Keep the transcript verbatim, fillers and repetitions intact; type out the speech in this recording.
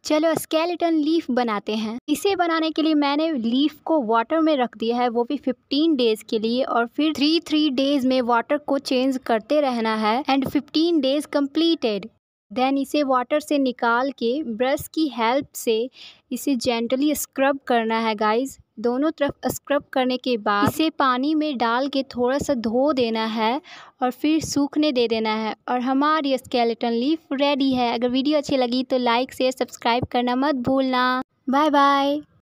चलो skeleton leaf बनाते हैं। इसे बनाने के लिए मैंने लीफ को वाटर में रख दिया है, वो भी फिफ्टीन डेज के लिए, और फिर थ्री थ्री डेज में वाटर को चेंज करते रहना है। And fifteen days completed. Then इसे वाटर से निकाल के ब्रश की हेल्प से इसे जेंटली स्क्रब करना है गाइस। दोनों तरफ स्क्रब करने के बाद इसे पानी में डाल के थोड़ा सा धो देना है और फिर सूखने दे देना है, और हमारी स्केलेटन लीफ रेडी है। अगर वीडियो अच्छी लगी तो लाइक शेयर सब्सक्राइब करना मत भूलना। Bye bye.